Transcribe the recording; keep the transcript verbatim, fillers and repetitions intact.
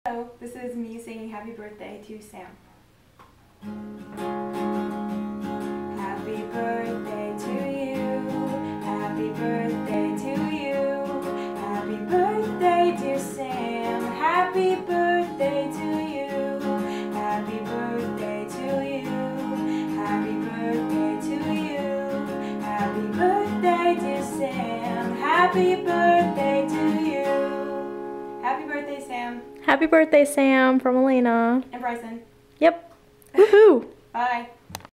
Hello, this is me singing happy birthday to Sam. Happy birthday to you, happy birthday to you, happy birthday dear Sam, happy birthday to you, happy birthday to you, happy birthday to you, happy birthday dear Sam, happy birthday to you. Happy birthday, Sam. Happy birthday, Sam, from Elena. And Bryson. Yep. Woohoo! Bye.